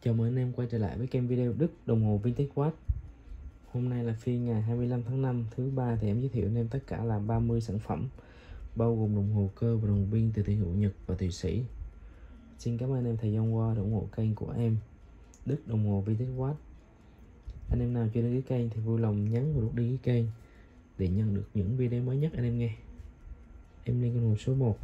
Chào mừng anh em quay trở lại với kênh video Đức đồng hồ Vintage Watch. Hôm nay là phiên ngày 25 tháng 5 thứ ba, thì em giới thiệu anh em tất cả là 30 sản phẩm bao gồm đồng hồ cơ và đồng hồ pin từ thương hiệu Nhật và Thụy Sĩ. Xin cảm ơn anh em thời gian qua đã ủng hộ kênh của em Đức đồng hồ Vintage Watch. Anh em nào chưa đăng ký kênh thì vui lòng nhấn vào nút đăng ký kênh để nhận được những video mới nhất anh em nghe. Em lên đồng hồ số 1.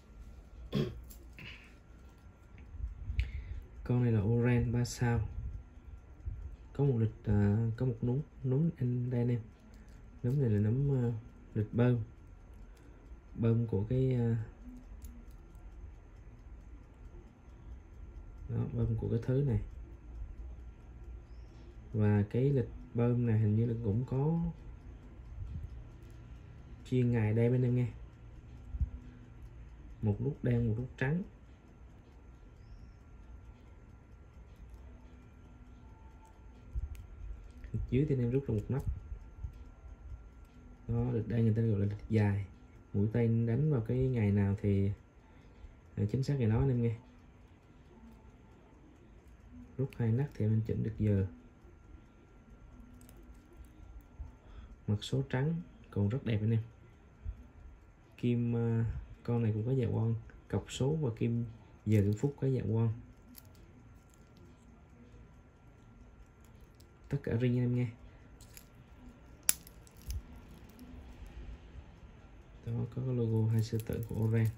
Con này là Oren 3 sao, có một lịch có một núm anh đây anh em. Núm này là núm lịch bơm của cái bơm của cái thứ này, và cái lịch bơm này hình như là cũng có chia ngày đây bên em nghe, một nút đen một nút trắng. Dưới thì anh em rút ra một nắp đó, lịch đây người ta gọi là lịch dài, mũi tên đánh vào cái ngày nào thì chính xác ngày đó anh em nghe. Rút hai nắp thì mình chỉnh được giờ. Mặt số trắng còn rất đẹp anh em. Kim con này cũng có dạ quang, cọc số và kim giờ kim phút có dạ quang. Tất cả ring anh em nghe. Đó có cái logo hai sư tử của Oren.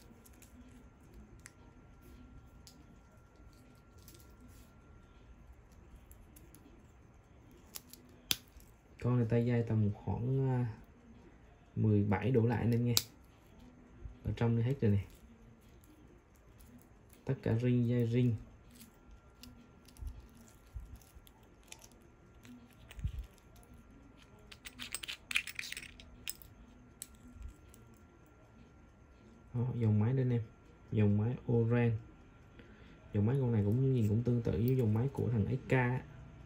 Con này tay dây tầm khoảng 17 đổ lại anh em nghe. Ở trong đây hết rồi này. Tất cả ring dây ring. Đó, dòng máy đây anh em, dòng máy Oren. Dòng máy con này cũng nhìn cũng tương tự với dòng máy của thằng SK.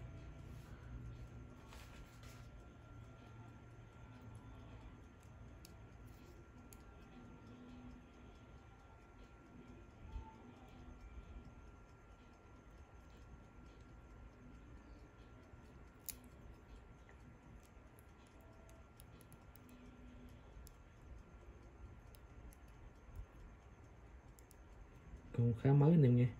Cũng khá mới anh em nghe.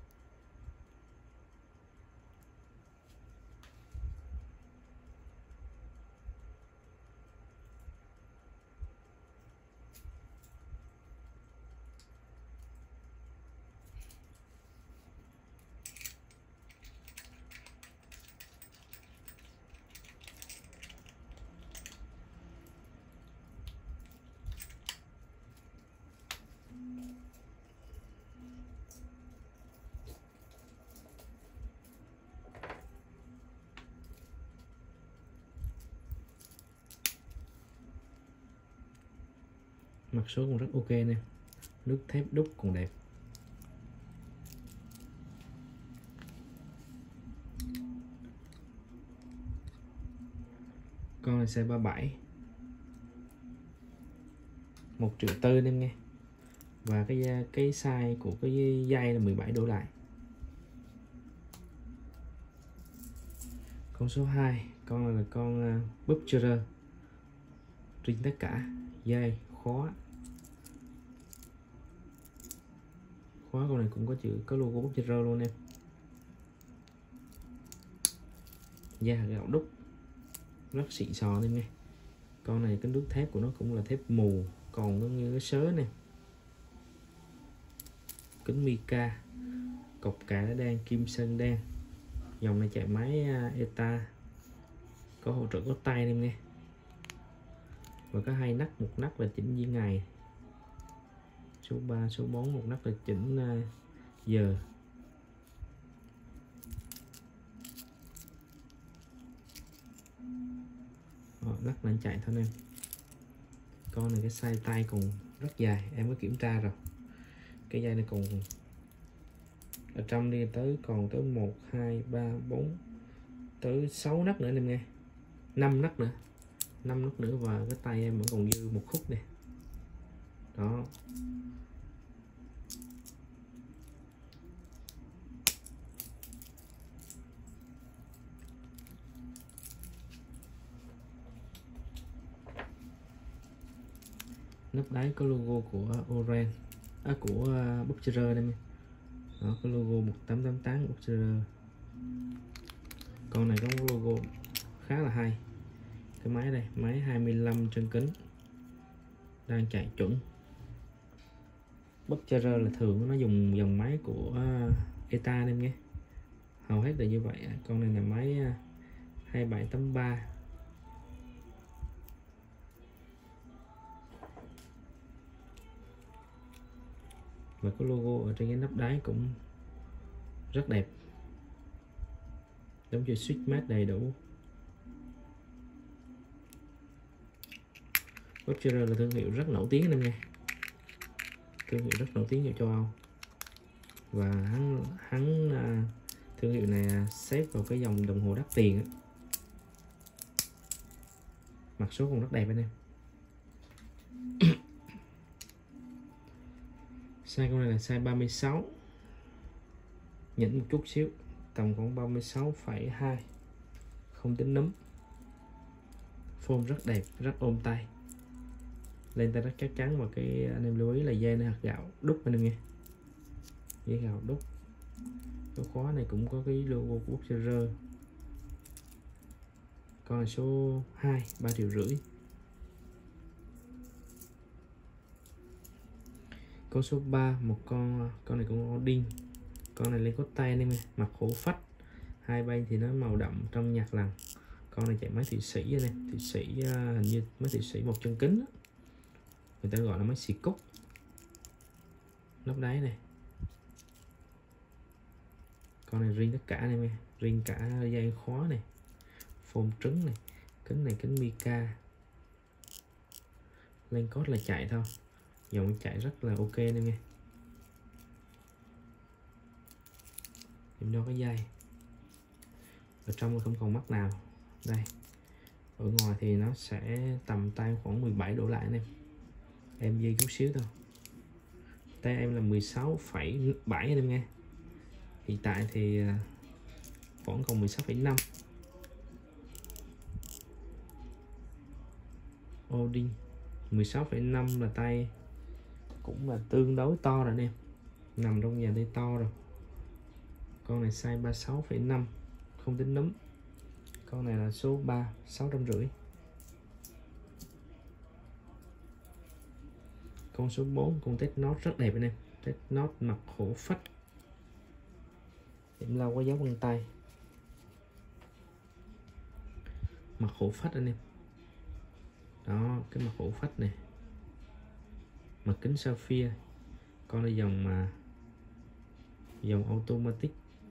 Mặt số cũng rất ok nè, nước thép đúc còn đẹp. Con này size 37, 1,4 triệu em nghe. Và cái size của cái dây là 17 đổ lại. Con số 2, con này là con Butcher, ring tất cả, dây khóa con này cũng có chữ, có logo Butcher luôn em. Da gạo đúc rất xịn sò em nghe. Con này cái nước thép của nó cũng là thép mù, còn nó như cái sớ này. Kính mica, cọc cà đen, kim sơn đen. Dòng này chạy máy ETA, có hỗ trợ có tay em nghe. Và có hai nắp, một nắp là chỉnh viên ngày, số 3, số 4, một nắp là chỉnh giờ. Lắc lên chạy thôi em. Con này cái size tay còn rất dài, em có kiểm tra rồi. Cái dây này còn ở trong đi tới, còn tới 1, 2, 3, 4 tới 6 nấc nữa em nghe. 5 nấc nữa, 5 nấc nữa, và cái tay em vẫn còn dư một khúc này. Đó. Nắp đáy có logo của Oren, của Butcherer đây. Đó, có logo 1888 Butcherer. Con này có một logo khá là hay. Cái máy đây, máy 25 chân kính, đang chạy chuẩn. Butcherer là thường nó dùng dòng máy của ETA em nhé, hầu hết là như vậy. Con này là máy 2783. Và có logo ở trên cái nắp đáy cũng rất đẹp, giống như switch mát đầy đủ. Butcherer là thương hiệu rất nổi tiếng em nha, thương hiệu rất nổi tiếng ở châu Âu, và hắn thương hiệu này xếp vào cái dòng đồng hồ đắt tiền. Mặt số còn rất đẹp anh em. Size con này là size 36, nhỉnh một chút xíu, tầm khoảng 36,2, không tính núm. Form rất đẹp, rất ôm tay, lên tay rất chắc chắn. Và cái anh em lưu ý là dây này hạt gạo đúc anh em nghe, dây gạo đúc. Cái khóa này cũng có cái logo của Butcherer. Con này số 2, 3,5 triệu. Con số 3, một con này cũng Odin. Con này lên cốt tay anh em, mặt khổ phách, hai bên thì nó màu đậm trong nhạc lằn. Con này chạy máy Thụy Sĩ này, Thụy Sĩ hình như máy Thụy Sĩ một chân kính đó. Người ta gọi là máy xì cúc. Nắp đáy này, con này riêng tất cả anh em, riêng cả dây khóa này, phôm trứng này kính mica. Lên cốt là chạy thôi, dòng chạy rất là ok anh em nghe. Điểm đo cái dây ở trong không còn mắt nào. Đây, ở ngoài thì nó sẽ tầm tay khoảng 17 đổ lại anh em dây chút xíu thôi. Tay em là 16,7 anh em nghe. Hiện tại thì vẫn còn 16,5. Odin 16,5 là tay cũng là tương đối to rồi anh em, nằm trong nhà tay to rồi. Con này size 36,5, không tính núm. Con này là số 3, 650. Con số 4, con test nốt rất đẹp anh em, test nốt mặt khổ phách, điểm lâu có dấu vân tay, mặt khổ phách anh em. Đó, cái mặt khổ phách này, mặt kính sapphire. Con là dòng automatic,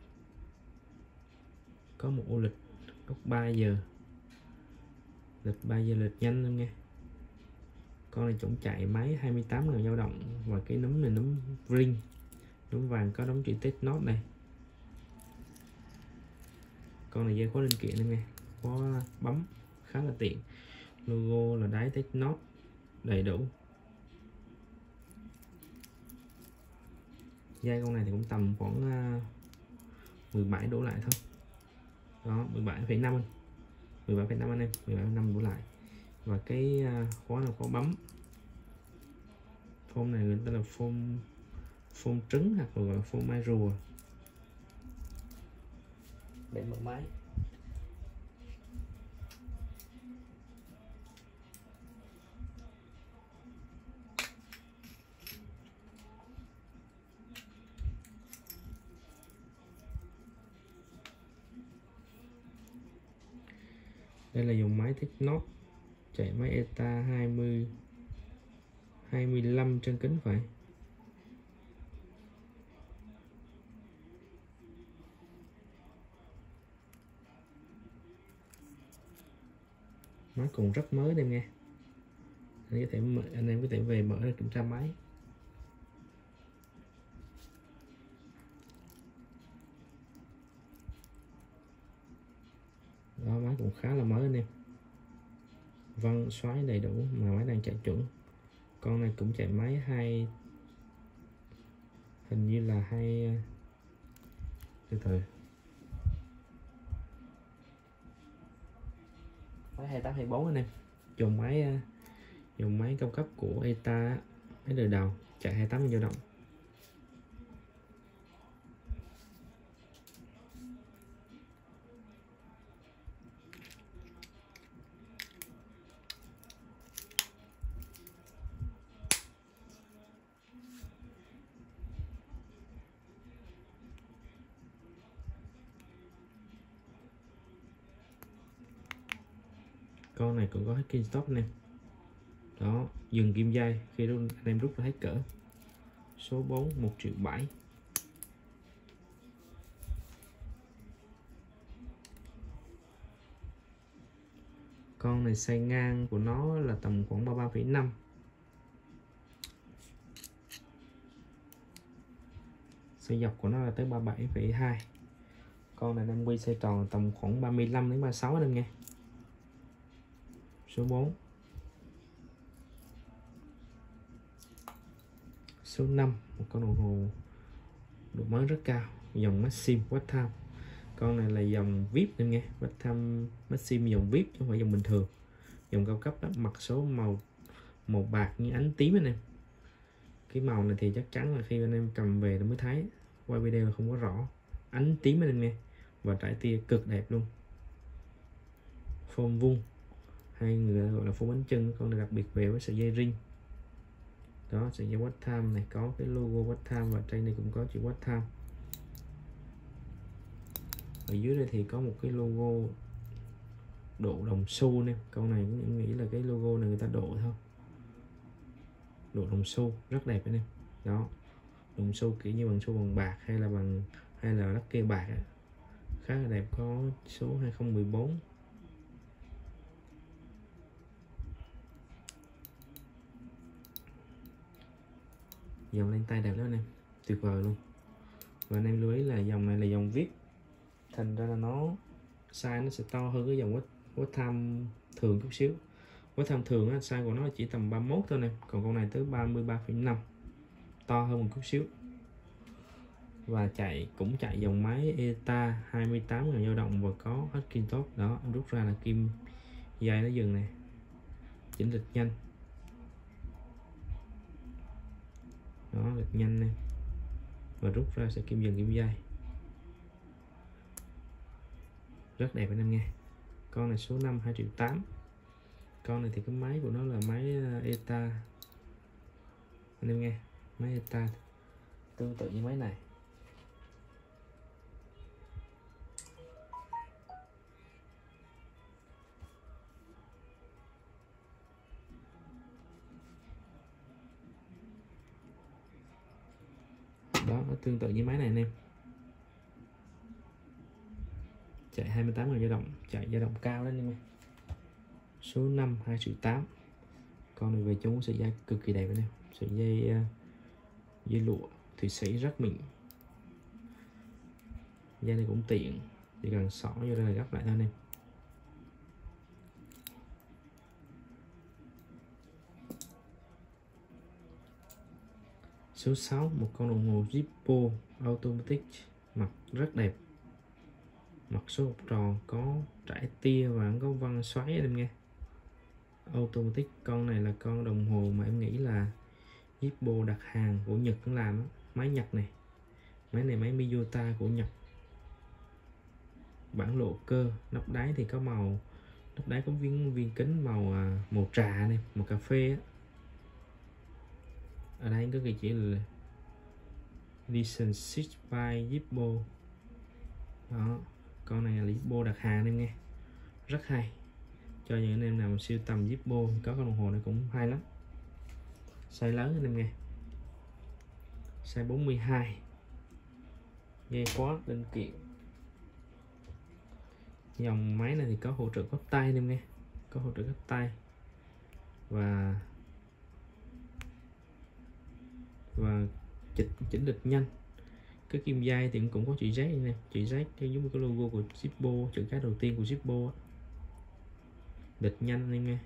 có một ô lịch lúc 3 giờ, lịch 3 giờ lịch nhanh luôn nghe. Con này chuẩn chạy máy 28.000 dao động, và cái núm này núm ring, núm vàng có đóng chữ test nốt này. Con này dây khóa linh kiện nghe, khóa bấm khá là tiện, logo là đáy test nốt đầy đủ. Dây con này thì cũng tầm khoảng 17 đổ lại thôi. Đó, 17,5 anh em, 17,5 đổ lại. Và cái khóa là khóa bấm. Phông này người ta là phông trứng, hoặc là gọi là phông mai rùa. Để mở máy. Đây là dòng máy Technot, chạy máy ETA 25 chân kính phải. Máy còn rất mới em nghe. Anh em có thể về mở ra kiểm tra máy. Đó, máy cũng khá là mới anh em, vân xoáy đầy đủ, mà máy đang chạy chuẩn. Con này cũng chạy máy hình như là từ máy 2824 anh em, dùng máy Dòng máy cao cấp của ETA, máy đời đầu, chạy 28 dao động. Con này cũng có hết kim stop nè. Đó, dừng kim dây khi anh em rút ra hết cỡ. Số 4 1.7 triệu. Con này size ngang của nó là tầm khoảng 33,5. Size dọc của nó là tới 37,2. Con này em quy size tròn tầm khoảng 35 đến 36 anh em nghe. Số 4. Số 5, một con đồng hồ độ mới rất cao, dòng Maxim Watch Time. Con này là dòng VIP em nghe, Watch Time Maxim dòng VIP chứ không phải dòng bình thường. Dòng cao cấp đó, mặt số màu bạc như ánh tím anh em. Cái màu này thì chắc chắn là khi anh em cầm về mới thấy, quay video là không có rõ. Ánh tím anh em nghe, và trải tia cực đẹp luôn. Form vuông, hay người gọi là form bánh chưng. Con này đặc biệt về với sợi dây ring. Đó, sợi dây Watch Time này có cái logo Watch Time, và trên này cũng có chữ Watch Time. Ở dưới đây thì có một cái logo độ đồng xu nè. Con này em nghĩ là cái logo này người ta độ thôi, độ đồng xu rất đẹp anh em. Đó, đồng xu kiểu như bằng xu bằng bạc hay là lắc kê bạc ấy. Khá là đẹp, có số 2014. Dòng lên tay đẹp lắm anh em, tuyệt vời luôn. Và anh em lưu ý là dòng này là dòng VIP, thành ra là nó size nó sẽ to hơn cái dòng Watch Time thường chút xíu. Watch Time thường á, size của nó chỉ tầm 31 thôi nè, còn con này tới 33,5, to hơn một chút xíu. Và cũng chạy dòng máy ETA 28.000 dao động và có hết kim tốt. Đó, em rút ra là kim dây nó dừng này, chỉnh lịch nhanh. Đó, lịch nhanh nè, và rút ra sẽ kim dừng kim dây, rất đẹp anh em nghe. Con này số 5 2.8 triệu. Con này thì cái máy của nó là máy ETA anh em nghe, máy ETA tương tự như máy này. Đó, nó tương tự như máy này anh em. Chạy 28.000 dao động, chạy dao động cao đấy anh em. Số 5 2.8 triệu. Con này về chúng sợi dây cực kỳ đẹp anh em, sợi dây lụa Thụy Sĩ rất mịn. Dây này cũng tiện, chỉ cần xỏ vô đây là gấp lại thôi anh em. Số 6, một con đồng hồ Zippo Automatic, mặt rất đẹp, mặt số hộp tròn, có trải tia và có vân xoáy anh em nghe. Automatic. Con này là con đồng hồ mà em nghĩ là Zippo đặt hàng của Nhật cũng làm đó. Máy Nhật này, máy Miyota của Nhật. Bản lộ cơ, nắp đáy thì có màu, nắp đáy có viên kính màu trà này, màu cà phê á. Ở đây có ghi chỉ là Edition 6 by Zippo. Đó, con này là Zippo đặt hàng em nghe, rất hay. Cho những anh em nào siêu tầm Zippo có con đồng hồ này cũng hay lắm. Size lớn anh em nghe, size 42, dây khóa linh kiện. Dòng máy này thì có hỗ trợ gấp tay anh em nghe, có hỗ trợ gấp tay và chỉnh lịch nhanh. Cái kim dây thì cũng có chữ Z nè, chữ Z giống như cái logo của Zippo, chữ cái đầu tiên của Zippo. Lịch nhanh anh em nghe.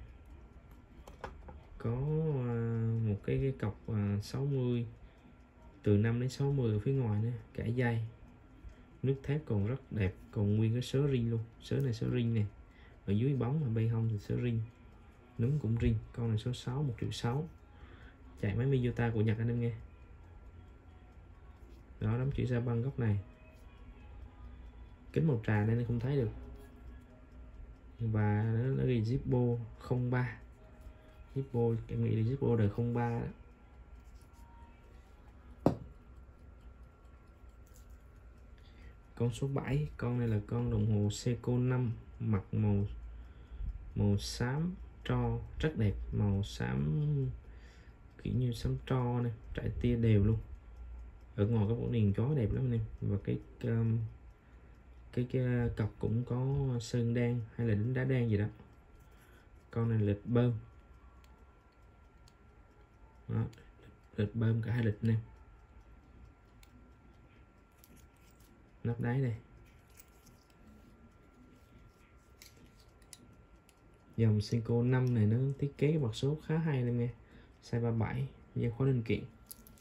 Có một cái cọc 60, từ 5 đến 60 ở phía ngoài nữa, cả dây. Nước thép còn rất đẹp, còn nguyên cái sớ ring luôn. Sớ này sớ ring nè, ở dưới bóng, ở bên hông thì sớ ring. núm cũng ring. Con này số 6 1.600.000, chạy máy Miyota của Nhật anh em nghe. Đó, đóng chữ Sa băng góc này, kính màu trà nên không thấy được, và nó ghi Zippo 03. Zippo em nghĩ là Zippo đời 03 đó. Con số 7, con này là con đồng hồ Seiko 5, mặt màu xám tro rất đẹp, màu xám kiểu như xám tro này, trải tia đều luôn. Ở ngoài có bộ niền chó đẹp lắm anh em, và cái cọc cũng có sơn đen hay là đính đá đen gì đó. Con này lịch bơm. Đó, lịch bơm cả hai lịch nè. Nắp đáy này. Dòng Seiko 5 này nó thiết kế cái mặt số khá hay em nghe. Size 37, dây khóa linh kiện.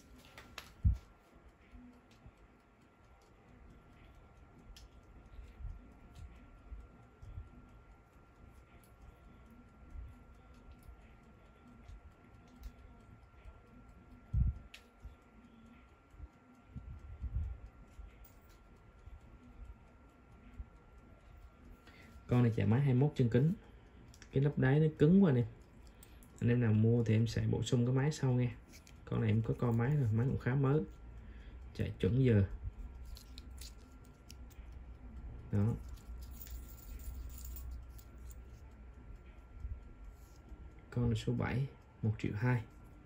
Con này chạy máy 21 chân kính. Cái nắp đáy nó cứng quá nè, anh em nào mua thì em sẽ bổ sung cái máy sau nghe. Con này em có con máy rồi, máy cũng khá mới, chạy chuẩn giờ. Đó, con này số 7 1.200.000.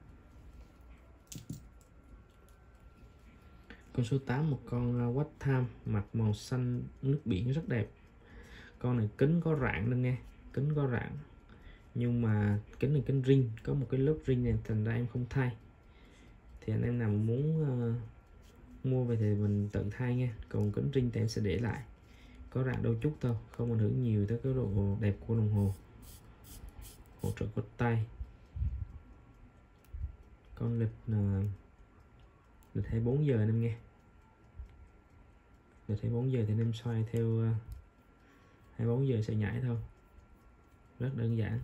Con số 8, một con Watch Time, mặt màu xanh nước biển rất đẹp. Con này kính có rạn nên nghe, kính có rạn, nhưng mà kính này kính ring, có một cái lớp ring này thành ra em không thay. Thì anh em nào muốn mua về thì mình tự thay nha. Còn kính ring thì em sẽ để lại, có rạn đôi chút thôi, không ảnh hưởng nhiều tới cái độ đẹp của đồng hồ. Hỗ trợ có tay. Con lịch 24 giờ anh em nghe. Lịch 24 giờ thì anh em xoay theo 24 giờ sẽ nhảy thôi, rất đơn giản.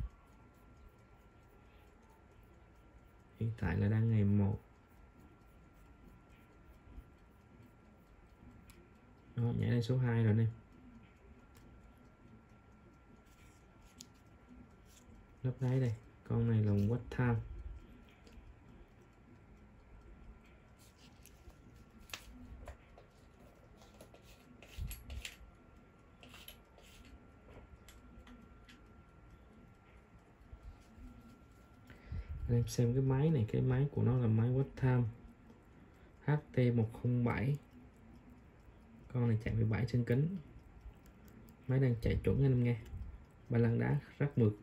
Hiện tại là đang ngày 1. Đó, nhảy lên số 2 rồi nè. Lắp đáy đây, con này là Watch Time. Anh em xem cái máy này, cái máy của nó là máy Watch Time HT107. Con này chạy 17 chân kính. Máy đang chạy chuẩn anh em nghe. Ba lăng đá rất mượt.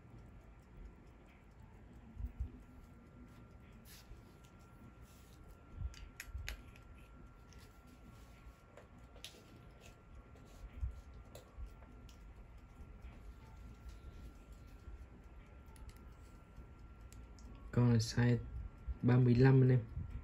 Con này size 35 anh em.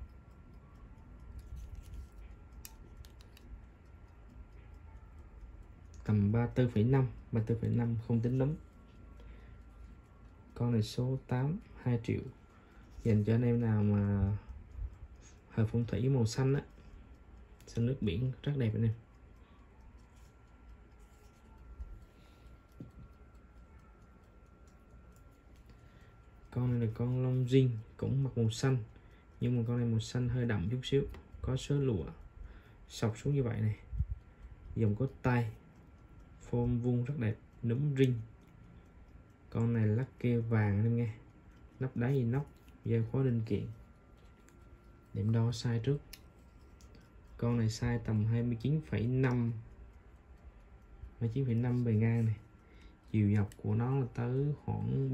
Tầm 34,5 không tính nấm. Con này số 8 2 triệu, dành cho anh em nào mà hợp phong thủy màu xanh á, xanh nước biển rất đẹp anh em. Con này là con lông ring, cũng mặt màu xanh, nhưng mà con này màu xanh hơi đậm chút xíu, có sớ lụa sọc xuống như vậy này, dòng có tay, form vuông rất đẹp, núm ring. Con này lắc kê vàng anh em nghe, nắp đáy inox, dây khóa linh kiện. Điểm đo size trước. Con này size tầm 29,5 bề ngang này, chiều dọc của nó là tới khoảng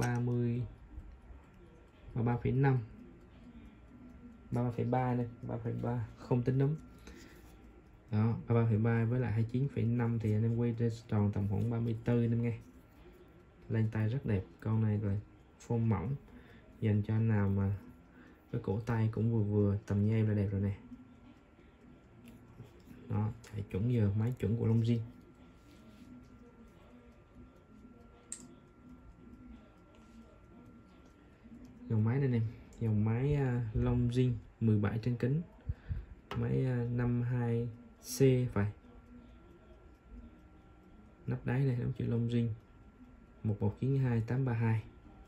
33,5 33,3 đây, 3,3 không tính đúng. Đó, 33,3 với lại 29,5 thì anh em quay ra tròn tầm khoảng 34 em nghe. Lên tay rất đẹp. Con này là form mỏng, dành cho anh nào mà cái cổ tay cũng vừa vừa, tầm như em là đẹp rồi nè. Đó, chạy chuẩn giờ, máy chuẩn của Longines. dòng máy đây em, dòng máy Longines 17 trên kính, máy 52C phải, nắp đáy này đóng chữ Longines 1192832.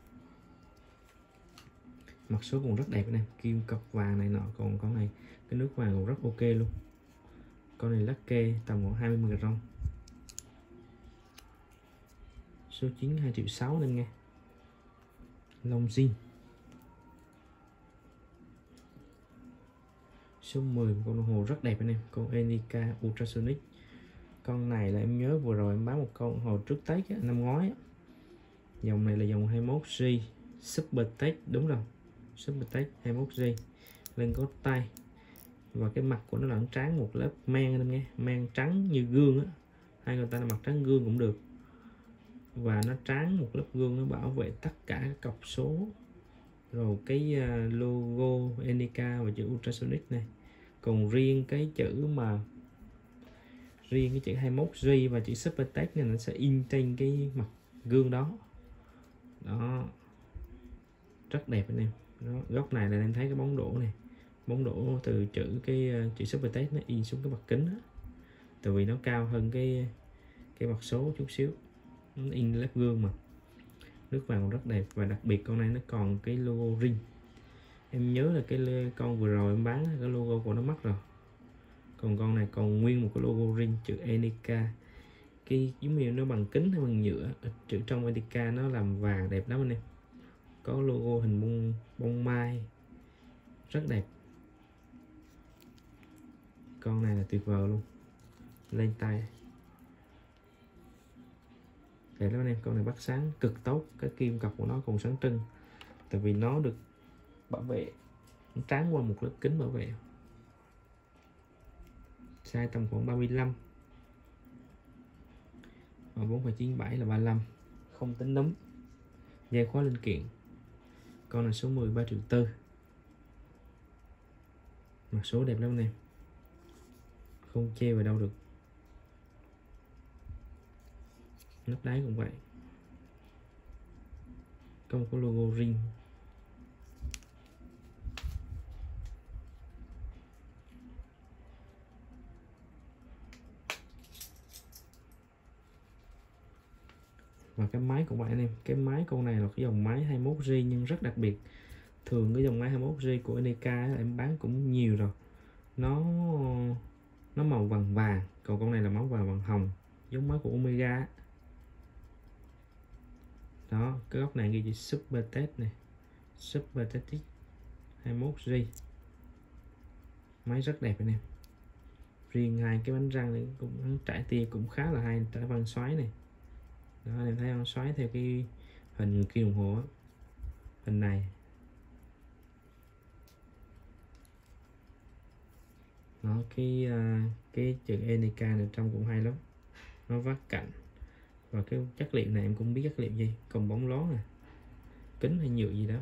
Mặt số còn rất đẹp anh em, kim cọc vàng này nọ, còn con này cái nước vàng còn rất ok luôn. Con này lắc kê tầm khoảng 20 rong. Số 9 2,6 triệu nên nghe. Longines. Số 10 con đồng hồ rất đẹp anh em, con Enica Ultrasonic. Con này là em nhớ vừa rồi em bán một con đồng hồ trước Tết năm ngoái. Dòng này là dòng 21G Super Tech, đúng rồi, Super Tech 21G. Lên có tay và cái mặt của nó là trắng một lớp men anh em nghe, men trắng như gương á, hay người ta là mặt trắng gương cũng được. Và nó trắng một lớp gương, nó bảo vệ tất cả các cọc số, rồi cái logo Enica và chữ Ultrasonic này. Còn riêng cái chữ 21G và chữ Super Tech này nó sẽ in trên cái mặt gương đó. Đó, rất đẹp anh em. Đó, góc này là em thấy cái bóng đổ này, bóng đổ từ chữ Super Tech nó in xuống cái mặt kính đó. Tại vì nó cao hơn cái mặt số chút xíu, nó in lớp gương mà. Nước vàng còn rất đẹp, và đặc biệt con này nó còn cái logo ring. Em nhớ là cái con vừa rồi em bán cái logo của nó mất rồi, còn con này còn nguyên một cái logo ring chữ Enica. Cái giống như nó bằng kính hay bằng nhựa, chữ trong Enica nó làm vàng đẹp lắm anh em. Có logo hình bông mai rất đẹp. Con này là tuyệt vời luôn, lên tay đẹp lắm anh em. Con này bắt sáng cực tốt, cái kim cọc của nó còn sáng trưng, tại vì nó được bảo vệ, nó tráng qua một lớp kính bảo vệ. Size tầm khoảng 35 và 4,97 là 35, không tính nấm, dây khóa linh kiện. Con là số 10 3,4 triệu. Mặt số đẹp lắm anh em, không chê vào đâu được. Nắp đáy cũng vậy, có một cái logo ring. Và cái máy cũng vậy anh em, cái máy con này là cái dòng máy 21G nhưng rất đặc biệt. Thường cái dòng máy 21G của Enica em bán cũng nhiều rồi, nó màu vàng vàng, còn con này là máu vàng hồng, giống máy của Omega. Đó, cái góc này ghi chữ Super Tech này, Super Tech 21G. Máy rất đẹp anh em. Riêng hai cái bánh răng này cũng trải tia cũng khá là hay, trải vân xoáy này. Đó, em thấy vân xoáy theo cái hình người kia đồng hồ đó. Hình này nó cái chữ Enica này trong cũng hay lắm, nó vắt cạnh. Và cái chất liệu này em cũng biết chất liệu gì, còn bóng lón nè, kính hay nhựa gì đó.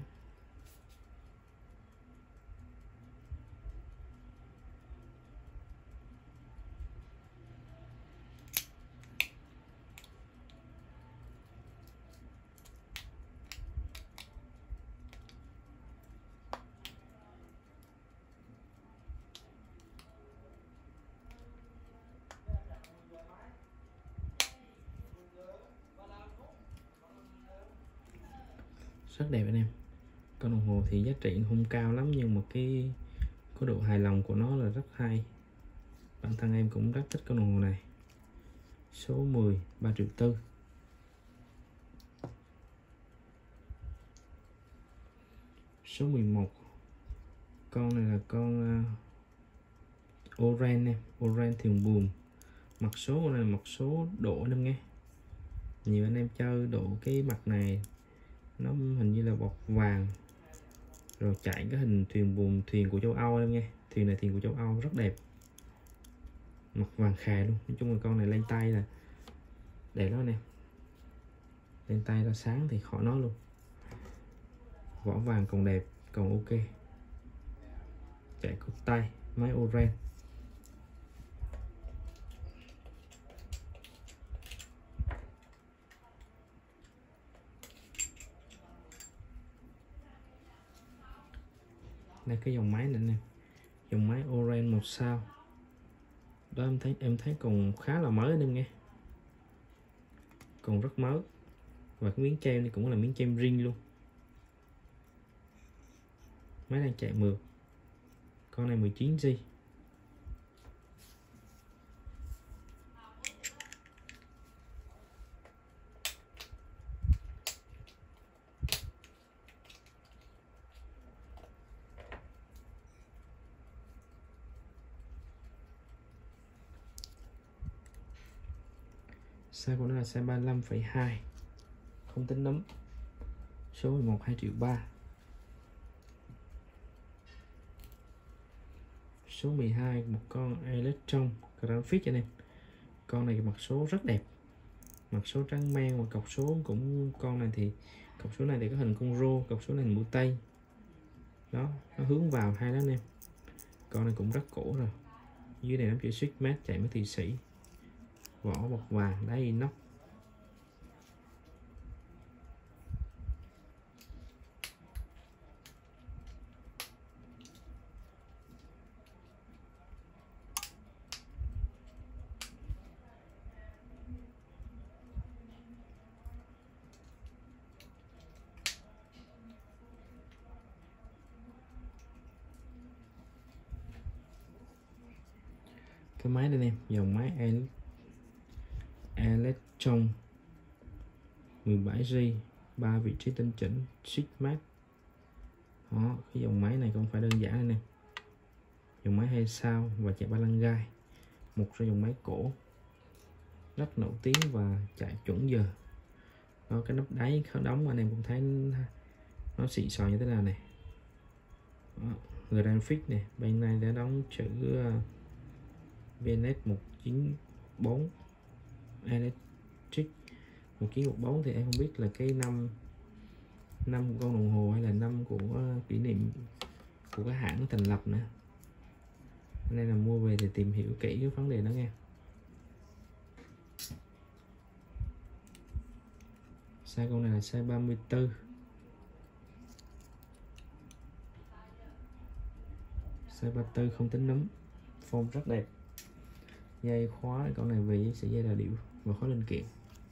Rất đẹp anh em. Con đồng hồ thì giá trị không cao lắm, nhưng mà cái độ hài lòng của nó là rất hay. Bản thân em cũng rất thích con đồng hồ này. Số 10 3,4 triệu. Số 11, con này là con Oran em, Oran Thiền Buồm. Mặt số của này là mặt số độ anh em nghe. Nhiều anh em chơi độ cái mặt này nó hình như là bọc vàng, rồi chạy cái hình thuyền buồm, thuyền của châu Âu em nghe. Thuyền này thuyền của châu Âu rất đẹp, mặt vàng khè luôn. Nói chung là con này lên tay là đẹp lắm anh em, lên tay ra sáng thì khỏi nói luôn. Vỏ vàng còn đẹp, còn ok, chạy cột tay, máy Oran. Đây cái dòng máy này nè, dòng máy Orange 1 sao đó, em thấy còn khá là mới nên nghe, còn rất mới. Và cái miếng treo này cũng là miếng treo ring luôn. Máy đang chạy mượt. Con này 19G. Size của nó là size 35,2, không tính nấm. Số 11 2.300.000. Số 12 một con Electron Graphic cho nên con này mặt số rất đẹp, mặt số trắng men, và cọc số cũng, con này thì cọc số này thì có hình con rô, cọc số này là mũi tay đó, nó hướng vào hai đó anh em. Con này cũng rất cổ rồi, dưới này nắm chữ Switchmate chạy với Thụy Sĩ, vỏ bọc vàng, đá inox. Cái máy đây em, dòng máy Electron 17G, 3 vị trí tinh chỉnh, Switchmate đó. Cái dòng máy này không phải đơn giản anh em, dòng máy 2 sao và chạy ba lăng gai, một trong dòng máy cổ rất nổi tiếng và chạy chuẩn giờ đó. Cái nắp đáy khó đóng anh em cũng thấy nó xịn sò như thế nào này, Graphic này, bên này đã đóng chữ VNS 194 Electric 1914. Thì em không biết là cái năm của con đồng hồ hay là năm của kỷ niệm của cái hãng nó thành lập nữa, nên là mua về thì tìm hiểu kỹ cái vấn đề đó nghe. Size con này là size 34, size 34 không tính nấm, form rất đẹp. Dây khóa con này về với sợi dây đà điệu và khóa linh kiện.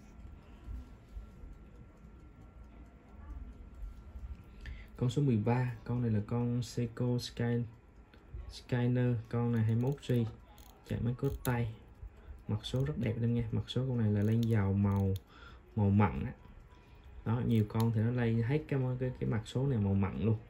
Con số 13, con này là con Seiko Skyner, con này 21G, chạy máy cốt tay, mặt số rất đẹp em nghe. Mặt số con này là lên dầu màu mặn đó, nhiều con thì nó lên hết cái mặt số này màu mặn luôn,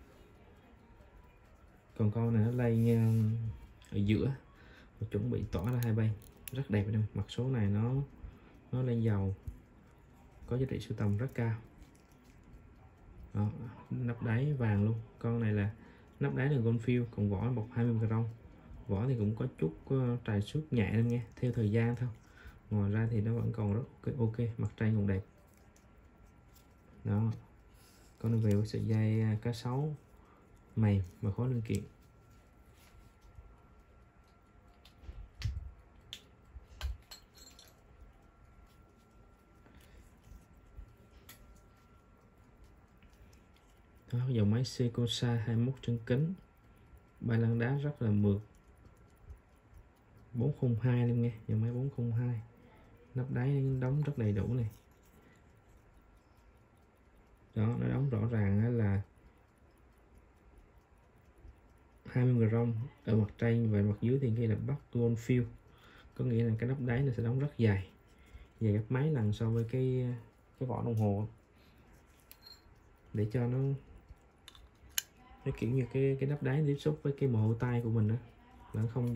còn con này nó lên ở giữa và chuẩn bị tỏa ra hai bên, rất đẹp em. Mặt số này nó lên dầu có giá trị sưu tầm rất cao đó. Nắp đáy vàng luôn, con này là nắp đáy là Goldfield, còn vỏ bọc 20 g. Vỏ thì cũng có chút trầy xước nhẹ em nghe, theo thời gian thôi, ngoài ra thì nó vẫn còn rất ok. Mặt trên còn đẹp đó. Con này về với sợi dây cá sấu mềm và khối linh kiện. Đó, dòng máy Seiko Sa 21 chân kính, ba lăng đá rất là mượt, 402 em nghe, dòng máy 402, nắp đáy đóng rất đầy đủ này đó, nó đóng rõ ràng là 20 g ở mặt trên, và mặt dưới thì ghi là Bắc Goldfield, có nghĩa là cái nắp đáy nó sẽ đóng rất dài gấp mấy lần so với cái vỏ đồng hồ, để cho nó kiểu như cái nắp đáy tiếp xúc với cái mồ hôi tay của mình đó, nó không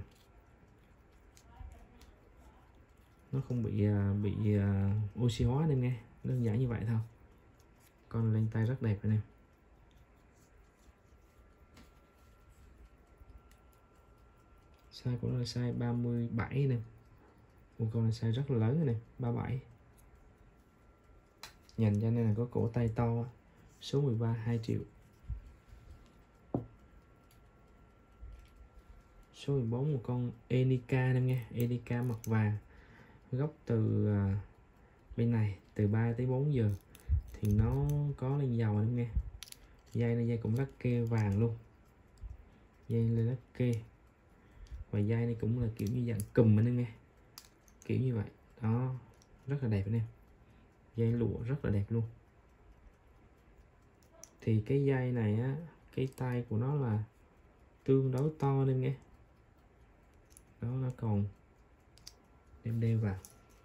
bị oxy hóa em nghe, đơn giản như vậy thôi. Con lên tay rất đẹp anh em. Size của nó là size 37 nè, một con này size rất là lớn này, 37, dành cho nên là có cổ tay to. Số 13 2 triệu. Số 14 một con Enica em nghe, Enica mặt vàng, góc từ bên này từ 3 tới 4 giờ thì nó có lên dầu em nghe, Dây này dây cũng lắc kê vàng luôn, dây lên lắc kê, và dây này cũng là kiểu như dạng cùm anh em nghe, kiểu như vậy đó, rất là đẹp anh em. Dây lụa rất là đẹp luôn. Thì cái dây này á, cái tay của nó là tương đối to nên nghe, đó nó còn em đeo vào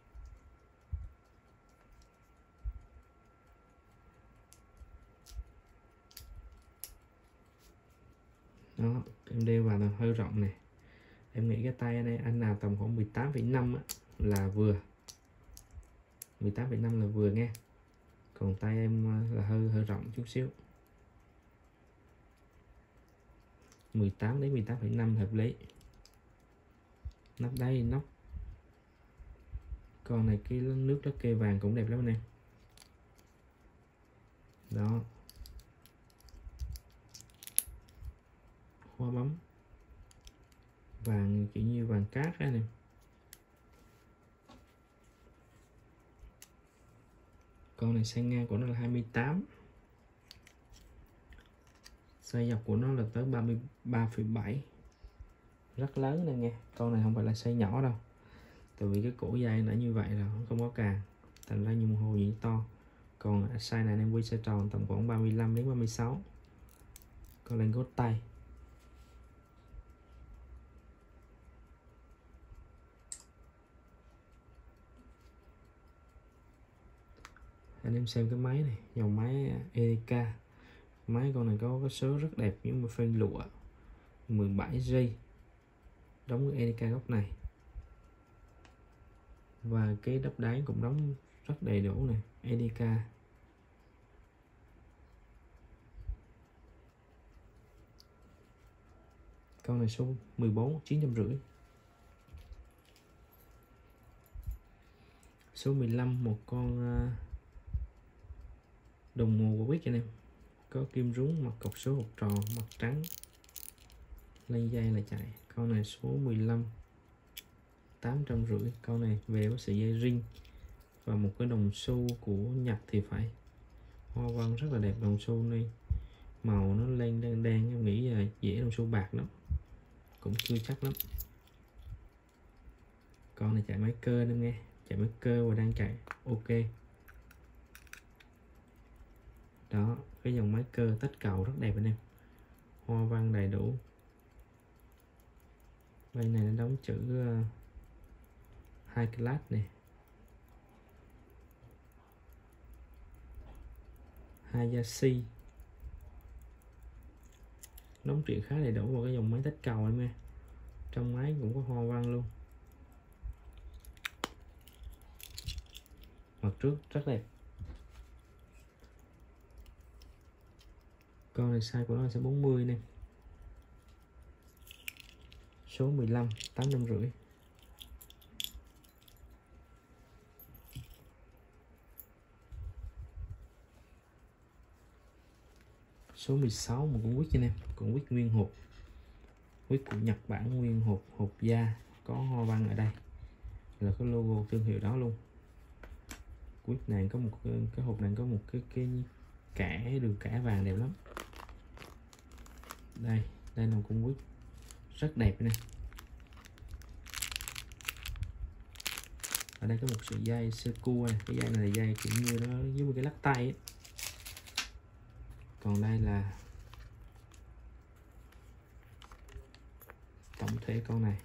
đó, em đeo vào là hơi rộng này. Em nghĩ cái tay này anh nào tầm khoảng 18,5 á, là vừa, 18,5 là vừa nghe. Còn tay em là hơi rộng chút xíu, 18 đến 18,5 hợp lý. Nắp đáy nóc. Con này cái nước lá kê vàng cũng đẹp lắm anh em. Đó. Hoa bấm vàng kiểu như vàng cát á nè. Con này size ngang của nó là 28, size dọc của nó là tới 33,7, rất lớn nè nghe. Con này không phải là size nhỏ đâu, tại vì cái cổ dây nó như vậy là không có càng, thành ra nhung hồ gì to. Còn size này em quy size tròn tầm khoảng 35 đến 36. Con lên gốt tay. Anh em xem cái máy này, dòng máy EDK. Máy con này có cái số rất đẹp, nhưng mà phên lụa 17G, đóng cái EDK góc này, và cái đắp đáy cũng đóng rất đầy đủ này, EDK. Con này số 14 950. Số 15 một con đồng hồ của Quick anh em, có kim rúng, mặt cọc số hộp tròn, mặt trắng, lên dây là chạy. Con này số 15 850. Con này về có sợi dây ring và một cái đồng xu của Nhật thì phải, hoa văn rất là đẹp. Đồng xu này màu nó lên đen đen, em nghĩ là dễ đồng xu bạc lắm, cũng chưa chắc lắm. Con này chạy máy cơ nên nghe, chạy máy cơ và đang chạy ok. Đó, cái dòng máy cơ tách cầu rất đẹp anh em, hoa văn đầy đủ. Bên này nó đóng chữ high class này, Hayashi, đóng chữ khá đầy đủ vào cái dòng máy tách cầu em nghe. Trong máy cũng có hoa văn luôn, mặt trước rất đẹp. Con này size của nó là size 40 nè, số 15 850. Số 16 một con quýt anh em, con quýt nguyên hộp, quýt của Nhật Bản nguyên hộp, hộp da, có hoa văn ở đây là có logo thương hiệu đó luôn. Quýt này có một cái hộp này có một cái kẻ đường kẻ vàng đẹp lắm. Đây là một con quýt rất đẹp nè. Ở đây có một sợi dây sơ cua này, cái dây này là dây kiểu như nó giống một cái lắc tay ấy. Còn đây là tổng thể con này.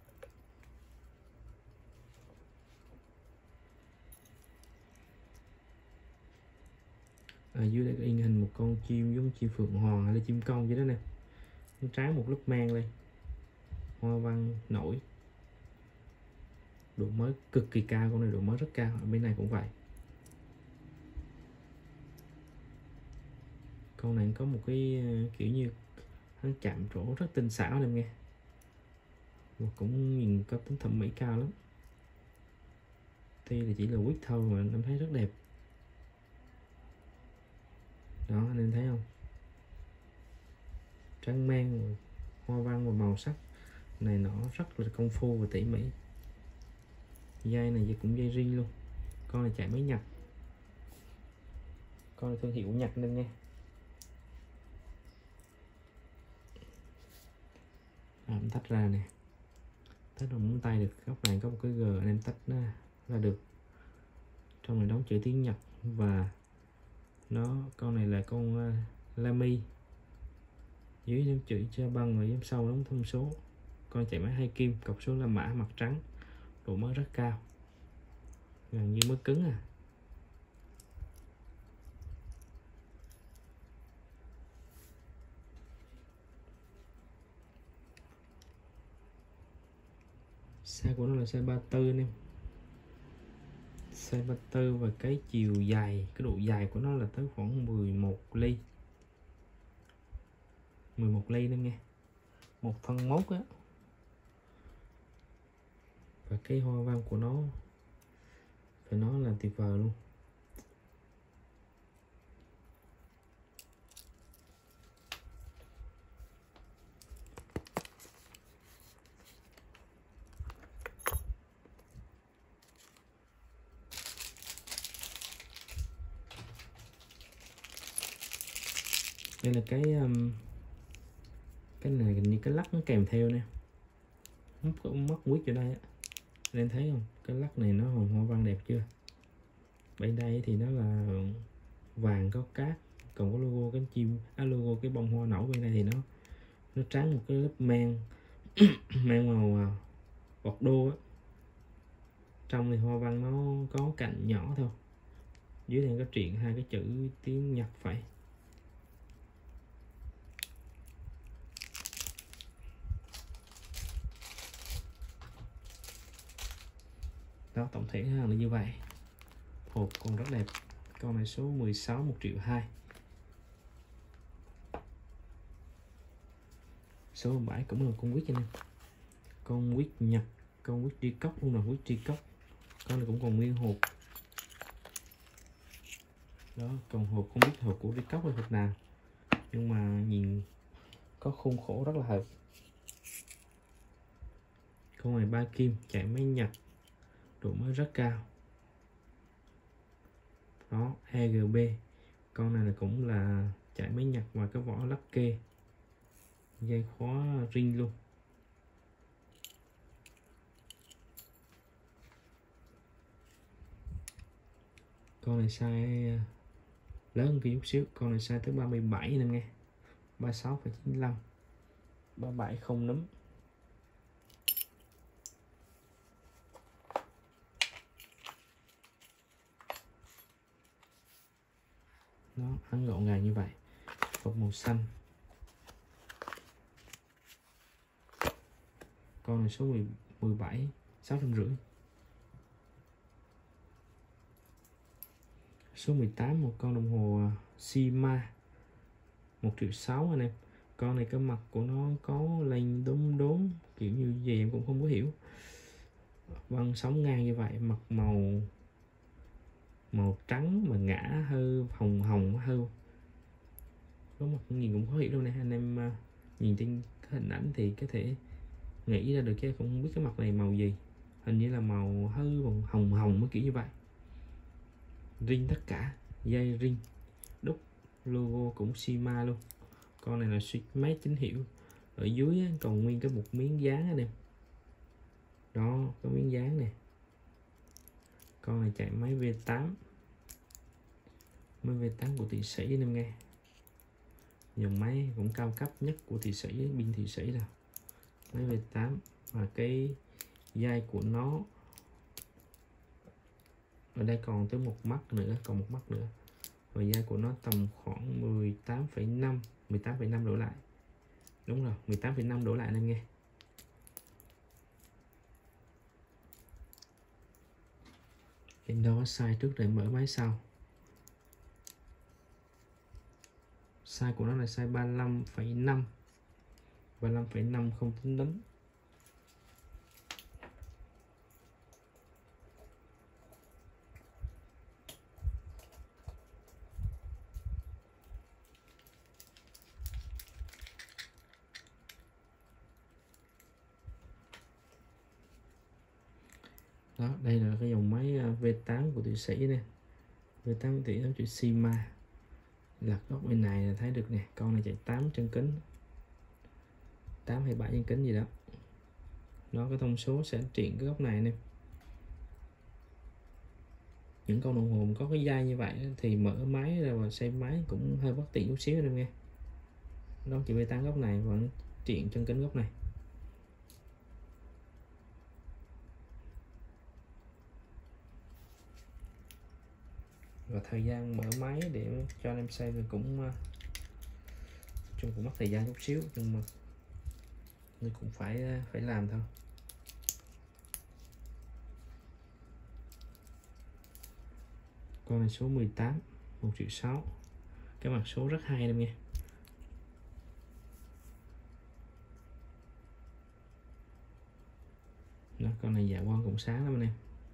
Ở dưới đây có in hình một con chim giống chim phượng hoàng hay là chim công vậy đó nè, nó trái một lớp mang lên, hoa văn nổi, độ mới cực kỳ cao. Con này độ mới rất cao, ở bên này cũng vậy. Con này có một cái kiểu như hắn chạm trổ rất tinh xảo em nghe, và cũng nhìn có tính thẩm mỹ cao lắm. Tuy là chỉ là quýt thôi mà em thấy rất đẹp. Đó anh em thấy không, trắng men, hoa văn và màu sắc này nó rất là công phu và tỉ mỉ. Dây này cũng dây ri luôn. Con này chạy máy Nhật, con này thương hiệu Nhật nên nghe. Em tách ra nè, tách bằng ngón tay được. Góc này có một cái G, anh em tách nó ra được. Trong này đóng chữ tiếng Nhật và con này là con Lamy. Dưới đóng chữ cho băng và giám sau đóng thông số. Con chạy máy 2 kim, cọc số là mã, mặt trắng, độ mới rất cao, gần như mới cứng à. Size của nó là size 34 anh em, size 34 và cái chiều dài, cái độ dài của nó là tới khoảng 11 ly 11 ly nữa nghe, 1/1 á. Và cái hoa văn của nó phải nói là tuyệt vời luôn. Đây là cái này hình như cái lắc nó kèm theo nè, mất quýt ở đây á, anh em thấy không? Cái lắc này nó hồng hoa văn đẹp chưa? Bên đây thì nó là vàng có cát, còn có logo cánh chim, logo cái bông hoa nổi bên đây thì nó trắng một cái lớp men men màu bọt đô á. Trong thì hoa văn nó có cạnh nhỏ thôi, dưới này có triện hai cái chữ tiếng Nhật phải. Đó, tổng thể là như vậy. Hộp còn rất đẹp. Con này số 16, 1.200.000. Số 17 cũng là con quýt anh em, con quýt Nhật, con quýt tri cốc luôn, là quýt tri cốc. Con này cũng còn nguyên hộp. Đó, còn hộp không biết hộp của tri cốc hay hộp nào, nhưng mà nhìn có khuôn khổ rất là hợp. Con này 3 kim, chạy máy Nhật, độ mới rất cao. Đó, EGB. Con này là cũng là chạy máy Nhật và cái vỏ lắc kê, dây khóa ring luôn. Con này size lớn hơn chút xíu, con này size tới 37 nè nghe, 36,95, 37 không nấm. Nó ăn gọn gàng như vậy. Hộp màu xanh. Con này số 17, 650. Số 18, một con đồng hồ Sima, 1.600.000 anh em. Con này cái mặt của nó có lên đốm đốm kiểu như gì em cũng không có hiểu. Vân sóng ngang như vậy, mặt màu trắng mà ngã hơi hồng hồng hơi. Có mặt nhìn cũng khó hiểu đâu nè anh em, nhìn trên cái hình ảnh thì có thể nghĩ ra được, chứ cũng không biết cái mặt này màu gì. Hình như là màu hơi hồng hồng mới kiểu như vậy. Ring tất cả, dây ring đúc, logo cũng Sima luôn. Con này là Switchmate chính hiệu. Ở dưới còn nguyên cái một miếng dán anh em. Đó, có miếng dán nè. Con này chạy máy V8, máy V8 của Thụy Sĩ anh em nghe. Dòng máy cũng cao cấp nhất của Thụy Sĩ, pin Thụy Sĩ là máy V8. Và cái dây của nó ở đây còn tới một mắt nữa, còn một mắt nữa. Và dây của nó tầm khoảng 18,5 đổ lại. Đúng rồi, 18,5 đổ lại anh em nghe. Trên đó size trước để mở máy sau. Size của nó là size 35,5, 35,5 không tính đấm. Đó, đây là cái dòng máy V8 của Thụy Sĩ nè. V8 thì nó chữ Sima. Lật góc bên này là thấy được nè, con này chạy 8 chân kính. 8 hay 7 nhân kính gì đó. Nó cái thông số sẽ chuyển cái góc này nè. Những con đồng hồ có cái dây như vậy thì mở máy ra và xem máy cũng hơi bất tiện chút xíu em nghe. Nó chỉ bê tăng góc này vẫn chuyển chân kính góc này. Và thời gian mở máy để cho anh em xem thì cũng mất thời gian chút xíu, nhưng mà mình cũng phải làm thôi. Con này số 18, 1.600.000. Cái mặt số rất hay em nghe. Đó, con này dạ quang cũng sáng lắm anh em.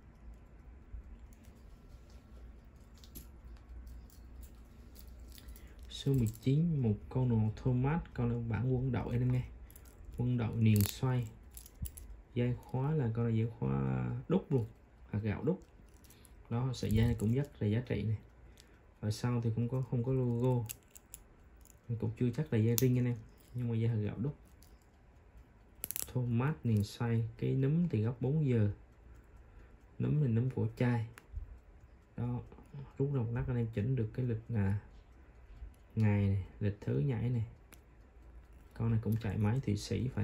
Số 19, một con đồng hồ Thomas, con này bản quân đội em nghe. Quân đội niền xoay. Dây khóa là con này dây khóa đúc luôn, hạt gạo đúc. Đó, sợi dây cũng rất là giá trị này. Ở sau thì cũng không có logo. Mình cũng chưa chắc là dây ring anh em, nhưng mà dây hạt gạo đúc. Thomas niền xoay, cái núm thì góc 4 giờ. Núm thì núm của chai. Đó, rút ra một lát anh em chỉnh được cái lịch là ngày này, lịch thứ nhảy này. Con này cũng chạy máy Thụy Sĩ phải.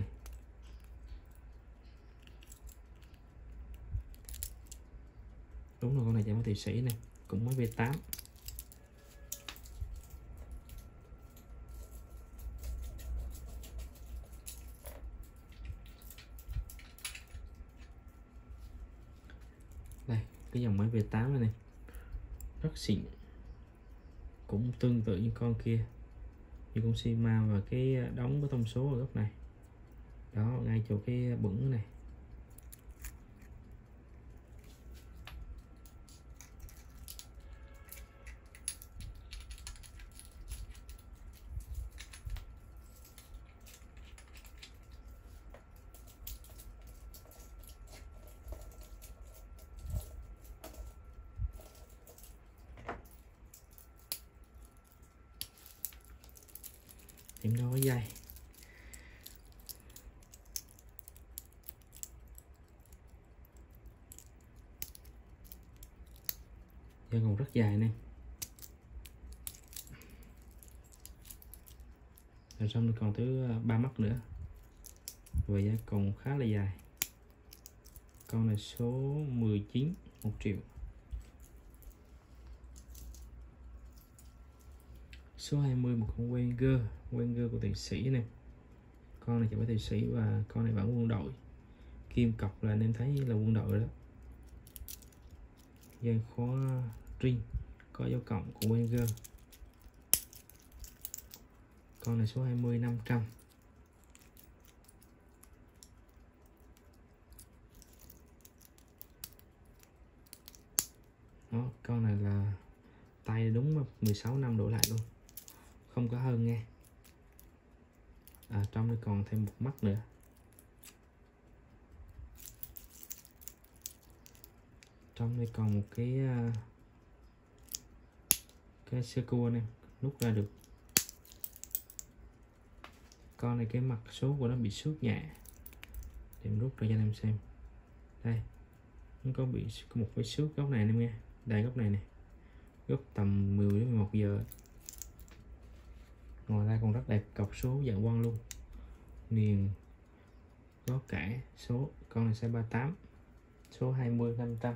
Đúng rồi, con này chạy máy Thụy Sĩ này, cũng mới V8. Đây, cái dòng máy V8 này, rất xịn. Cũng tương tự như con kia, như con Sima, và cái đóng cái thông số ở góc này. Đó, ngay chỗ cái bửng này. Điểm đó có dây. Dây còn rất dài nè. Rồi xong còn thứ 3 mắt nữa. Và dây còn khá là dài. Con này số 19, 1 triệu. Số 20, một con Wenger của Thụy Sĩ này. Con này chạy với Thụy Sĩ và con này bản quân đội. Kim cọc là anh em thấy là quân đội đó. Dây khóa ring có dấu cộng của Wenger. Con này số 20, 500. Đó, con này là tay đúng 16 năm đổ lại luôn, không có hơn nghe. Trong đây còn thêm một mắt nữa. Trong đây còn một cái sơ cua này, nút ra được. Con này cái mặt số của nó bị xước nhẹ, để em rút ra cho anh em xem. Đây, nó có bị một cái xước góc này anh em nghe. Đây, góc này nè, góc tầm 10 đến 11 giờ. Ngoài ra còn rất đẹp, cọc số dạng quăng luôn, niền có cả số. Con này size 38, số 20, 500.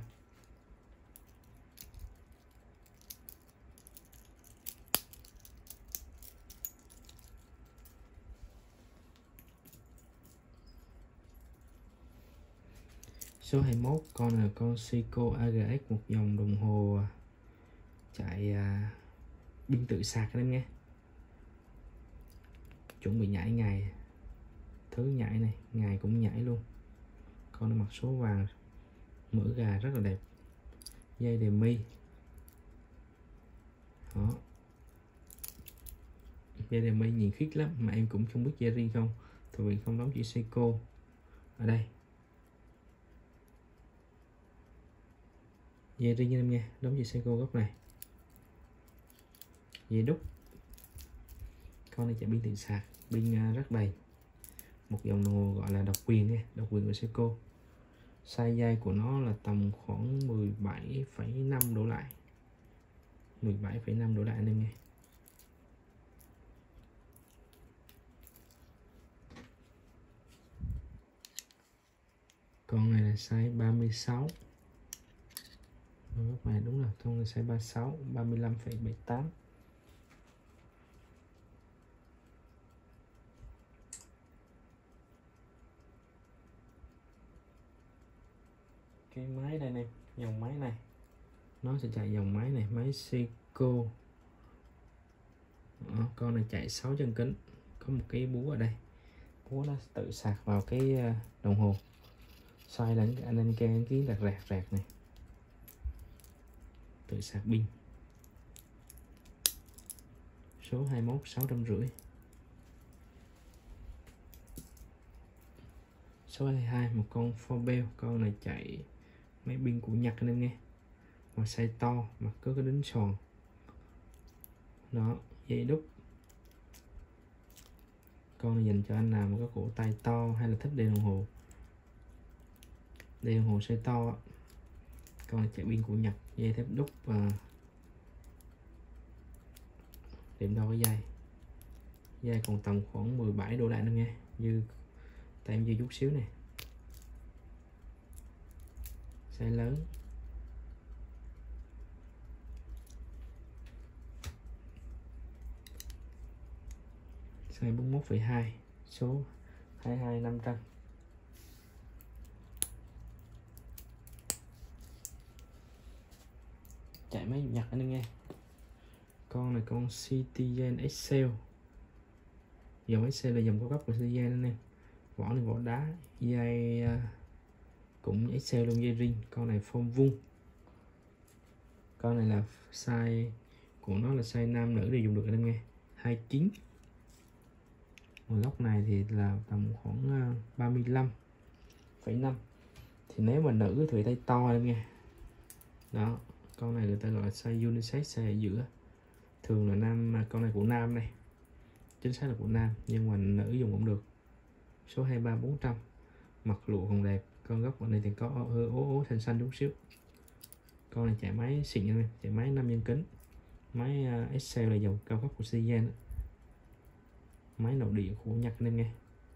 Số 21, con là con Seiko AGX, một dòng đồng hồ chạy pin tự sạc anh em nghe. Chuẩn bị nhảy ngày, thứ nhảy này, ngày cũng nhảy luôn. Con này mặt số vàng, mỡ gà rất là đẹp. Dây đề mi. Đó, dây đề mi nhìn khít lắm, mà em cũng không biết dây riêng không, tại vì không đóng chữ Seiko ở đây. Dây riêng em nha, đóng chữ Seiko góc này. Dây đúc. Con này chạy pin tự sạc, pin rất đầy. một dòng đồng hồ gọi là độc quyền nha, độc quyền của Seiko. Size dây của nó là tầm khoảng 17,5 đổ lại, 17,5 đổ lại anh em nghe. Con này là size 36. Các bạn đúng rồi, con này size 36, 35,78. Cái máy đây nè, dòng máy này nó sẽ chạy dòng máy này, máy Seiko. Con này chạy 6 chân kính, có một cái búa ở đây, búa nó tự sạc vào cái đồng hồ, xoay lên anh em cái rạc này, tự sạc pin. Số 21 650. Số 22 một con Forbel, con này chạy máy pin của Nhật anh em nghe, mà size to, mặt có cái đính sòn đó, dây đúc. Con này dành cho anh nào mà có cổ tay to hay là thích đeo đồng hồ size to. Con này chạy pin của Nhật, dây thép đúc và điểm đo cái dây còn tầm khoảng 17 độ lại nữa nghe, như tại em dư chút xíu này. Size lớn, size 41,2, số 22 500. Chạy máy Nhật anh em nghe. Con này con Citizen Excel, dòng Excel là dòng cao cấp của Citizen anh em. Vỏ này vỏ đá, dây cũng Excel luôn, dây ring. Con này form vuông. Con này là size của nó là size nam nữ đều dùng được anh em nghe, 29. Một góc này thì là tầm khoảng 35,5. Thì nếu mà nữ thì tay to em nghe. Đó, con này người ta gọi là size unisex, size ở giữa. Thường là nam, con này của nam này, chính xác là của nam, nhưng mà nữ dùng cũng được. Số 23 400. Mặt lụa còn đẹp. Con góc ở này thì có hơi ố xanh chút xíu. Con này chạy máy xịn nha em, chạy máy 5 nhân kính. Máy Excel là dòng cao cấp của Citizen. Máy nội địa của Nhật anh em nghe.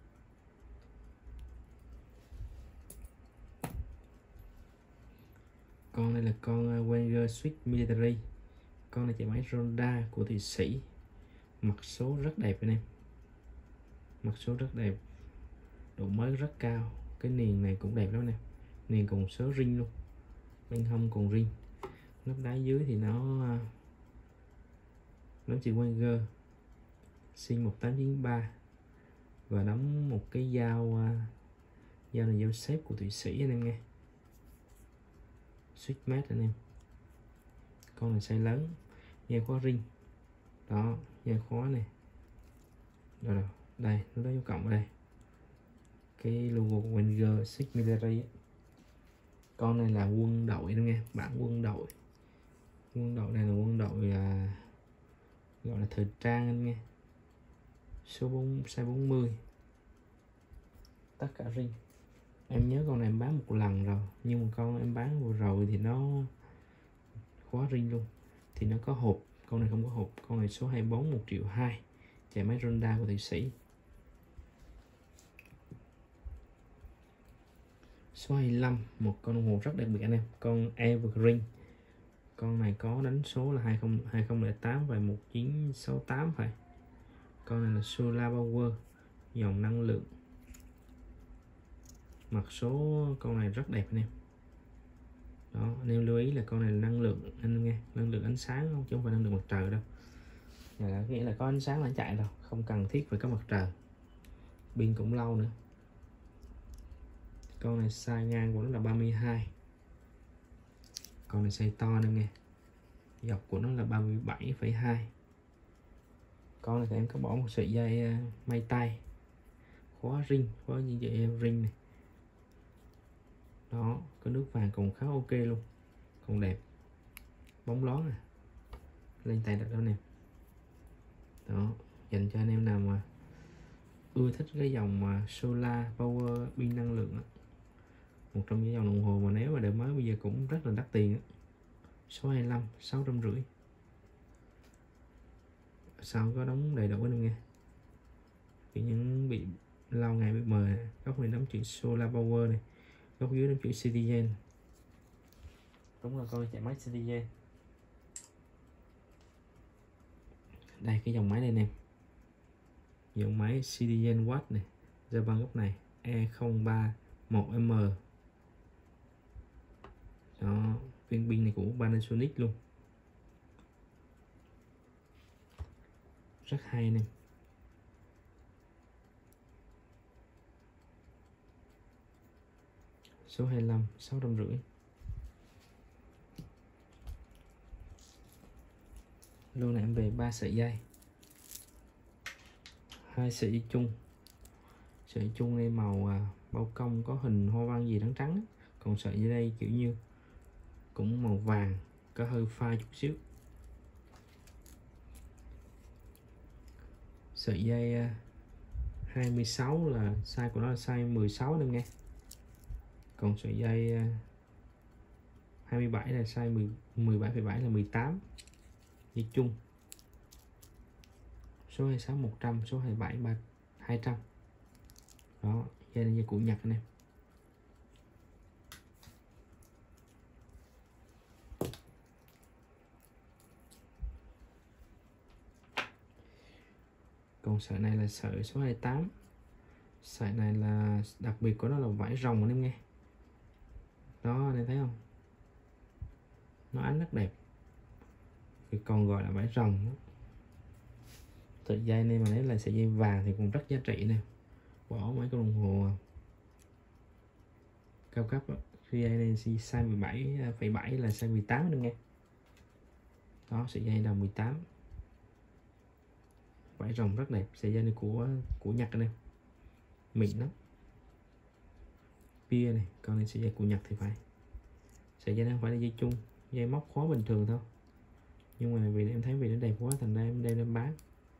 Con này là con Wenger Swiss Military. Con này chạy máy Ronda của Thụy Sĩ. Mặt số rất đẹp anh em, mặt số rất đẹp, độ mới rất cao. Cái niền này cũng đẹp lắm nè, niền cùng số ring luôn, bên hông còn ring. Lớp đáy dưới thì nó chữ Wenger Sin 1893 và đóng một cái dao này dao xếp của Thụy Sĩ anh em nghe. Switchmate anh em. Con này size lớn, dây khóa ring đó, dây khóa này rồi đây, nó có dấu cộng ở đây, cái logo của Wenger Swiss Military. Con này là quân đội anh em nghe, bản quân đội. Quân đội này là quân đội gọi là thời trang anh nghe. Số 4, size 40. Tất cả ring. Em nhớ con này em bán một lần rồi, nhưng mà con em bán vừa rồi thì nó khóa ring luôn, thì nó có hộp. Con này không có hộp. Con này số 24 1.200.000, chạy máy Ronda của Thụy Sĩ. Số 25, một con đồng hồ rất đặc biệt anh em, con Evergreen. Con này có đánh số là 2008 và 1968 phải. Con này là Solar Power, dòng năng lượng. Mặt số con này rất đẹp anh em. Đó, anh em lưu ý là con này là năng lượng anh em nghe, năng lượng ánh sáng không, chứ không phải năng lượng mặt trời đâu. Là nghĩa là có ánh sáng là chạy đâu, không cần thiết phải có mặt trời. Pin cũng lâu nữa. Con này size ngang của nó là 32. Con này size to anh em nghe, dọc của nó là 37,2. Con này thì em có bỏ một sợi dây may tay, khóa ring, khóa như vậy ring này. Đó, có nước vàng còn khá ok luôn, còn đẹp, bóng lón nè, lên tay đặt đó nè. Đó, dành cho anh em nào mà ưa thích cái dòng mà Solar Power pin năng lượng á. Một trong những dòng đồng hồ mà nếu mà đời mới bây giờ cũng rất là đắt tiền á. Số 25 650. Sau có đóng đầy đủ anh em nghe. Chỉ những bị lâu ngày bị mờ, góc này đóng chữ Solar Power này, góc dưới đóng chữ Citizen. Đúng là con chạy máy Citizen. Đây cái dòng máy này nè, dòng máy Citizen Watt này, ra bằng góc này E031M. Đó, viên pin này của Panasonic luôn, rất hay nè. Số 25 650. Lô này em về 3 sợi dây, 2 sợi dây chung. Sợi chung này màu bao công có hình hoa văn gì trắng trắng, còn sợi dưới đây kiểu như cũng màu vàng, có hơi pha chút xíu. Sợi dây 26 là size của nó là size 16 em nghe. Còn sợi dây 27 là size 17,7 là 18. Dây chung. Số 26 100, số 27 200. Đó, dây này dây của Nhật anh em. Còn sợi này là sợi số 28. Sợi này là đặc biệt của nó là vải rồng anh em nghe. Đó, anh em thấy không? Nó ánh rất đẹp. Thì còn gọi là vải rồng đó. Sợi dây này mà nếu là sợi dây vàng thì cũng rất giá trị nè. Bỏ mấy cái đồng hồ cao cấp đó. Dây này size 17,7 là size 18 anh nghe. Đó, sợi dây là 18. Vải rồng rất đẹp. Sợi dây này của Nhật anh em. Mịn lắm. Pia này, con này sợi dây của Nhật thì phải. Sợi dây này không phải là dây chung, dây móc khóa bình thường thôi. Nhưng mà vì em thấy vì nó đẹp quá thành ra em đem lên bán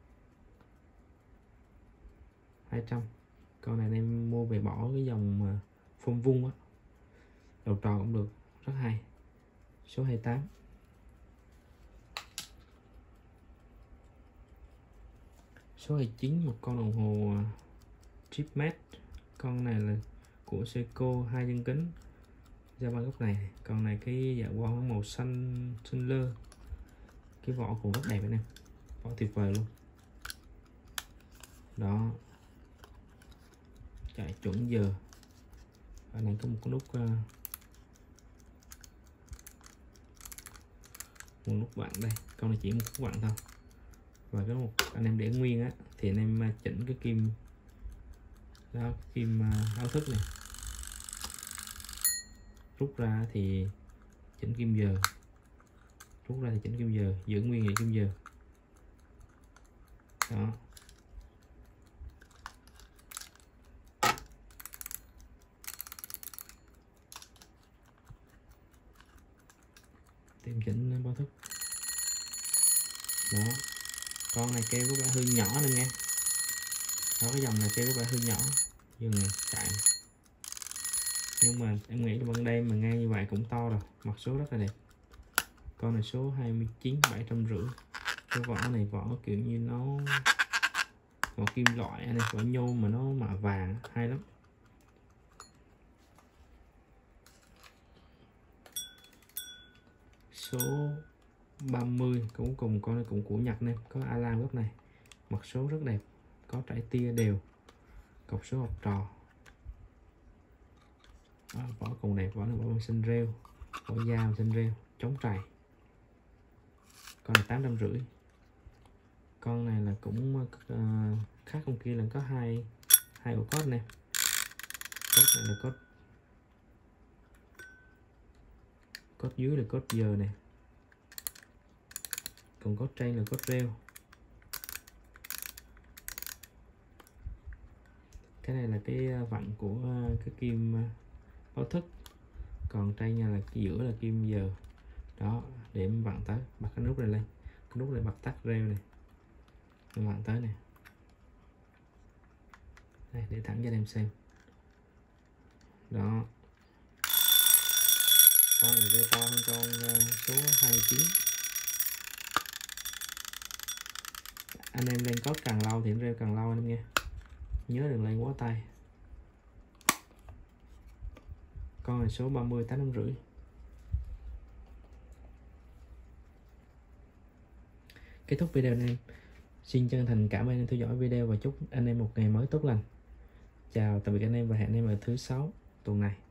200. Con này em mua về bỏ cái dòng phông vung á, đầu tròn cũng được, rất hay. Số 28. Số 29 một con đồng hồ Tripmet. Con này là của Seiko 2 chân kính, ra ba góc này. Con này cái dạ quang màu xanh lơ, cái vỏ cũng rất đẹp nè, vỏ tuyệt vời luôn. Đó, chạy chuẩn giờ. Ở này có một cái nút vặn đây, con này chỉ một nút vặn thôi. Và cái một anh em để nguyên á thì anh em chỉnh cái kim đó, kim áo thức này, rút ra thì chỉnh kim giờ, rút ra thì chỉnh kim giờ, giữ nguyên vậy kim giờ. Đó, tìm chỉnh báo thức. Đó, con này kêu có vẻ hơi nhỏ nên nghe. Đó, cái dòng này kêu có vẻ hơi nhỏ, dừng này chạy. Nhưng mà em nghĩ là ban đêm mà nghe như vậy cũng to rồi, mặt số rất là đẹp. Con này số 29 750. Cái vỏ này vỏ kiểu như nó vỏ kim loại này, vỏ nhôm mà nó mạ vàng, hay lắm. Số 30 cũng cùng con này cũng của Nhật nè, có alarm góc này, mặt số rất đẹp, có trải tia đều, cọc số học trò. Đó, vỏ cùng đẹp, vỏ này vỏ xanh rêu, vỏ dao xanh rêu, chống trầy. Con này 850. Con này là cũng khác con kia là có hai ổ code nè. Code này là code dưới là code giờ nè, còn code trên là code rêu. Cái này là cái vặn của cái kim báo thức, còn trên nhà là cái giữa là kim giờ. Đó, để em vặn tới, bật cái nút này lên, cái nút này bật tắt rêu này, em vặn tới này. Đây, để thẳng cho anh em xem. Đó, con này rêu to hơn con số 29. Anh em lên code càng lâu thì em rêu càng lâu anh em nha, nhớ đừng lên quá tay. Con này số 30 8,5. Kết thúc video anh em, xin chân thành cảm ơn anh em theo dõi video và chúc anh em một ngày mới tốt lành. Chào tạm biệt anh em và hẹn anh em ở thứ 6 tuần này.